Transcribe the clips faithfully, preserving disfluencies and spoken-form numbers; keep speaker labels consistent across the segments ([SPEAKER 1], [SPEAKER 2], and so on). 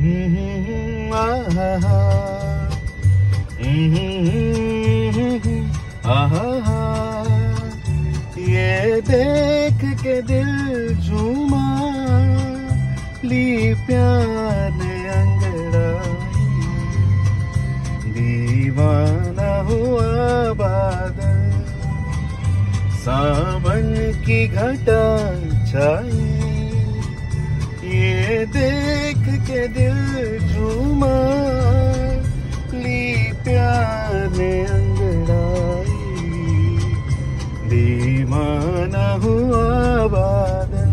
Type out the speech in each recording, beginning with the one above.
[SPEAKER 1] आहा, ये देख के दिल झूमा, ली प्यार ने अंगड़ाई, दीवाना हुआ बादल, सावन की घटा छाई, ये देख के दिल झूमा, ली प्यार ने अंगड़ाई, दीवाना हुआ बादल।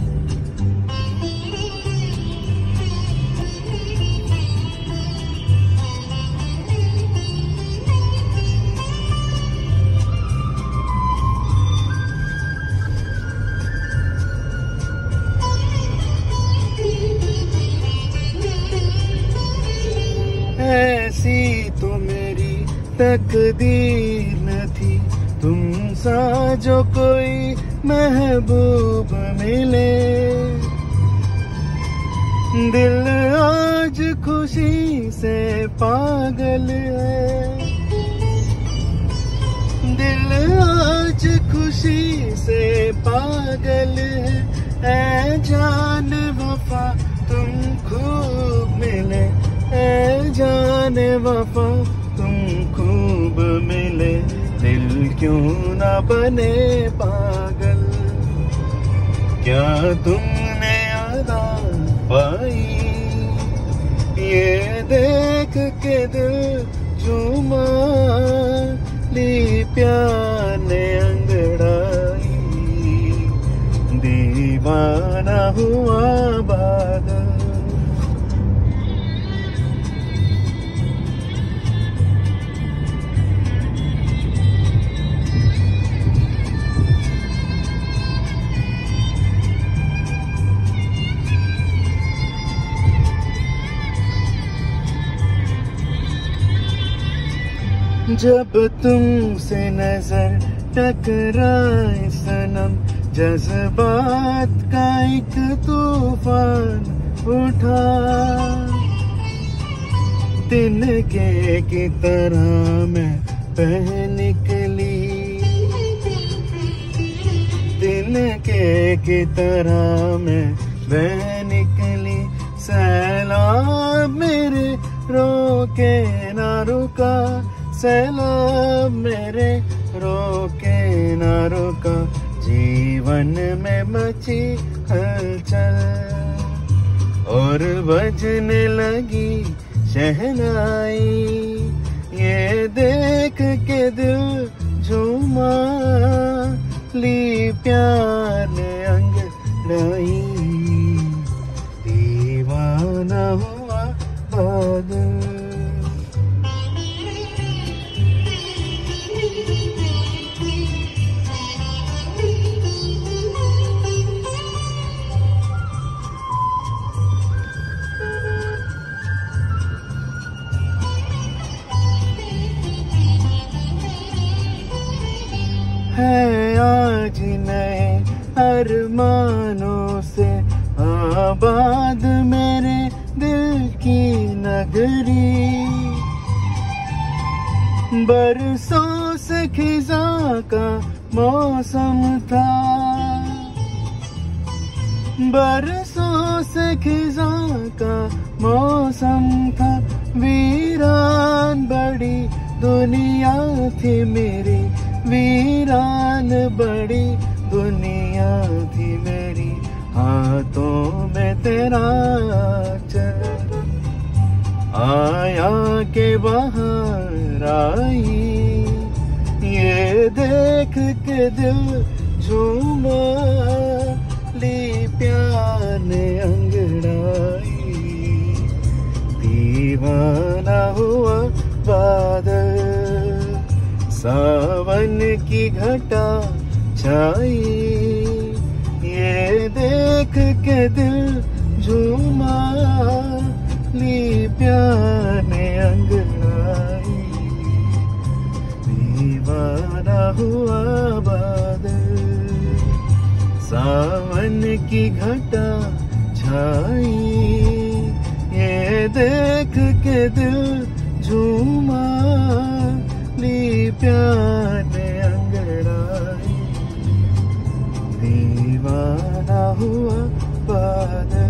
[SPEAKER 1] ऐसी तो मेरी तकदीर न थी, तुम सा जो कोई महबूब मिले, दिल आज खुशी से पागल है, दिल आज खुशी से पागल है, ऐ जान वफा तुम खूब मिले, ऐ जान वफा तुम खूब मिले, दिल क्यों ना बने पागल, क्या तुमने अदा पाई, ये देख के दिल झूमा, ली प्यार ने अंगड़ाई, दीवाना हुआ बादल। जब तुमसे नजर टकराए सनम, जज्बात का एक तूफान उठा, तिनके की तरह मैं बह निकली, तिनके की तरह मैं बह निकली, सैलाब मेरे रोके ना रुका, सैलाब मेरे रोके ना रुका, जीवन में मची हलचल, और बजने लगी शहनाई, ये देख के दिल झूमा, ली प्यार ने अंगड़ाई, दीवाना हुआ बादल। है आज नए अरमानों से आबाद मेरे दिल की नगरी, बरसों से खिजा का मौसम था, बरसों से खिजा का मौसम था, वीरान बड़ी दुनिया थी मेरी, वीरान बड़ी दुनिया थी मेरी, हाथों में तेरा चल आया के बाहर आई, ये देख के दिल झूमा, ली प्यार ने अंगड़ाई, दीवाना हुआ बादल, सावन की घटा छाई, ये देख के दिल झूमा, ली प्यार ने अंगड़ाई, दीवाना हुआ बादल, सावन की घटा छाई, ये दीवाना हुआ बादल।